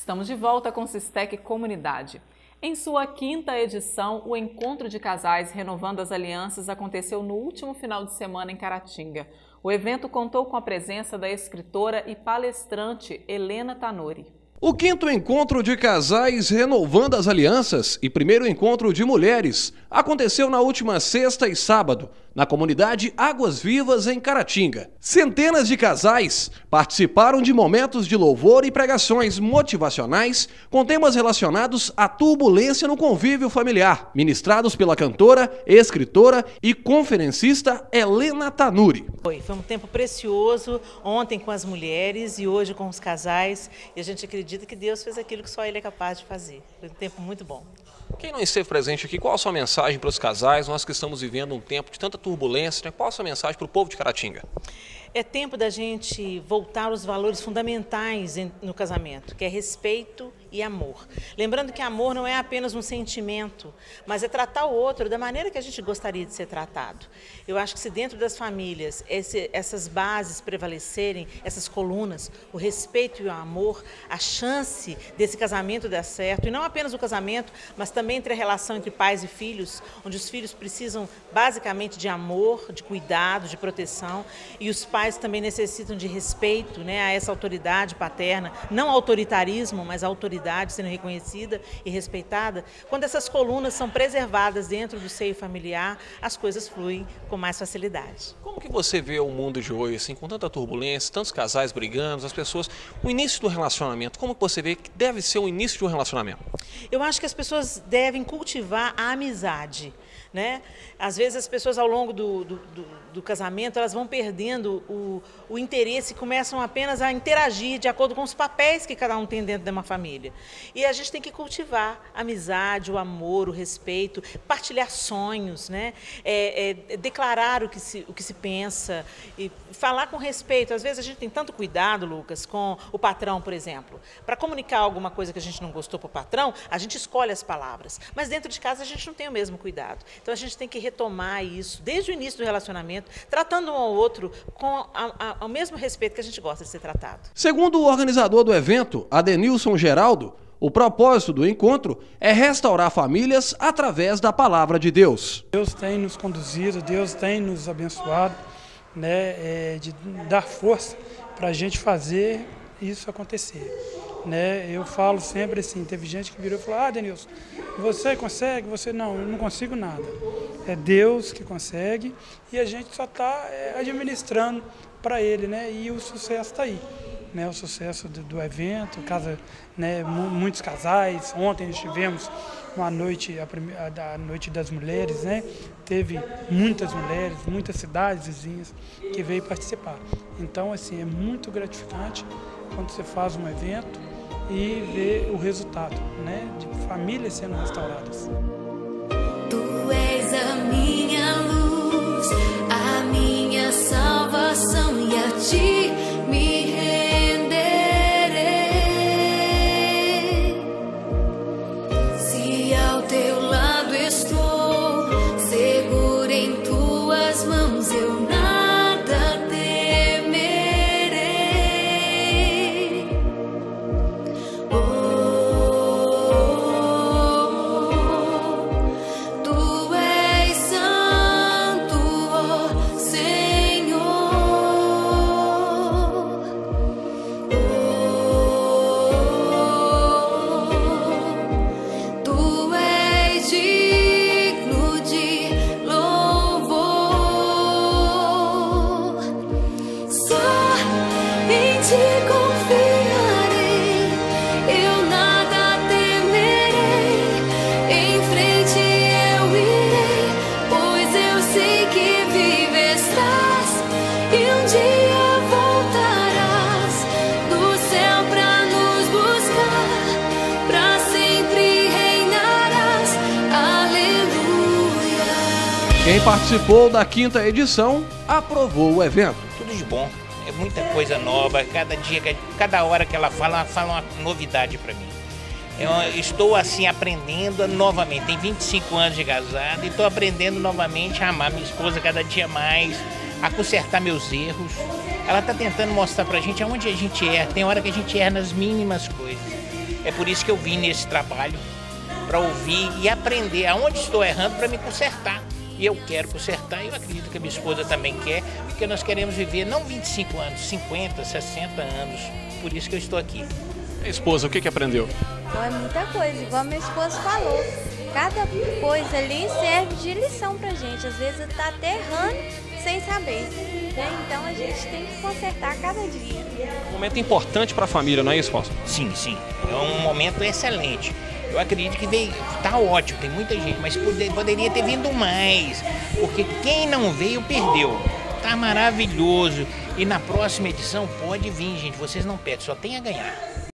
Estamos de volta com Sistec Comunidade. Em sua 5ª edição, o Encontro de Casais Renovando as Alianças aconteceu no último final de semana em Caratinga. O evento contou com a presença da escritora e palestrante Helena Tanuri. O 5º Encontro de Casais Renovando as Alianças e primeiro encontro de mulheres aconteceu na última sexta e sábado, na comunidade Águas Vivas, em Caratinga. Centenas de casais participaram de momentos de louvor e pregações motivacionais com temas relacionados à turbulência no convívio familiar, ministrados pela cantora, escritora e conferencista Helena Tanuri. Foi um tempo precioso, ontem com as mulheres e hoje com os casais, e a gente acredita que Deus fez aquilo que só Ele é capaz de fazer. Foi um tempo muito bom. Quem não esteve presente aqui, qual a sua mensagem para os casais? Nós que estamos vivendo um tempo de tanta turbulência, né? Qual a sua mensagem para o povo de Caratinga? É tempo da gente voltar aos valores fundamentais no casamento, que é respeito e amor. Lembrando que amor não é apenas um sentimento, mas é tratar o outro da maneira que a gente gostaria de ser tratado. Eu acho que se dentro das famílias essas bases prevalecerem, essas colunas, o respeito e o amor, a chance desse casamento dar certo, e não apenas o casamento, mas também entre a relação entre pais e filhos, onde os filhos precisam basicamente de amor, de cuidado, de proteção, e os pais também necessitam de respeito, né, a essa autoridade paterna, não autoritarismo, mas autoridade sendo reconhecida e respeitada. Quando essas colunas são preservadas dentro do seio familiar, as coisas fluem com mais facilidade. Como que você vê o mundo de hoje, assim, com tanta turbulência, tantos casais brigando, as pessoas, o início do relacionamento, como que você vê que deve ser o início de um relacionamento? Eu acho que as pessoas devem cultivar a amizade, né? Às vezes as pessoas ao longo do casamento elas vão perdendo o interesse e começam apenas a interagir de acordo com os papéis que cada um tem dentro de uma família. E a gente tem que cultivar a amizade, o amor, o respeito, partilhar sonhos, né? Declarar o que se pensa e falar com respeito. Às vezes a gente tem tanto cuidado, Lucas, com o patrão, por exemplo. Para comunicar alguma coisa que a gente não gostou para o patrão, a gente escolhe as palavras. Mas dentro de casa a gente não tem o mesmo cuidado. Então a gente tem que retomar isso desde o início do relacionamento, tratando um ao outro com o mesmo respeito que a gente gosta de ser tratado. Segundo o organizador do evento, Adenilson Geraldo, o propósito do encontro é restaurar famílias através da palavra de Deus. Deus tem nos conduzido, Deus tem nos abençoado, né, de dar força para a gente fazer isso acontecer. Né? Eu falo sempre assim, teve gente que virou e falou: Denilson, você consegue? Você não, eu não consigo nada. É Deus que consegue e a gente só está administrando para Ele, né? E o sucesso está aí. Né? O sucesso do evento, né? Muitos casais. Ontem nós tivemos uma noite, a Noite das Mulheres, né? Teve muitas mulheres, muitas cidades vizinhas que veio participar. Então, assim, é muito gratificante quando você faz um evento e vê o resultado, né, de famílias sendo restauradas. Tu és a minha luz, a minha salvação, e a ti me renderei. Se ao teu lado estou, seguro em tuas mãos, eu nada temerei. Tu és santo, ó Senhor. Tu és digno de louvor. Só em ti confiarei, eu nada temerei. Em frente eu irei, pois eu sei que vives estás e um dia voltarás do céu pra nos buscar, pra sempre reinarás. Aleluia. Quem participou da 5ª edição aprovou o evento. Tudo de bom, é muita coisa nova, cada hora que ela fala uma novidade para mim. Eu estou assim aprendendo novamente, tenho 25 anos de casado e estou aprendendo novamente a amar minha esposa cada dia mais, a consertar meus erros. Ela está tentando mostrar para a gente aonde a gente erra, tem hora que a gente erra nas mínimas coisas. É por isso que eu vim nesse trabalho, para ouvir e aprender aonde estou errando para me consertar. E eu quero consertar, e eu acredito que a minha esposa também quer, porque nós queremos viver não 25 anos, 50, 60 anos. Por isso que eu estou aqui. A esposa, o que aprendeu? Bom, é muita coisa, igual minha esposa falou. Cada coisa ali serve de lição pra gente. Às vezes tá até errando sem saber. Né? Então a gente tem que consertar cada dia. Um momento importante para a família, não é isso, Fausto? Sim, sim. É um momento excelente. Eu acredito que veio, tá ótimo, tem muita gente, mas poderia ter vindo mais. Porque quem não veio, perdeu. Tá maravilhoso. E na próxima edição pode vir, gente. Vocês não perdem, só tem a ganhar.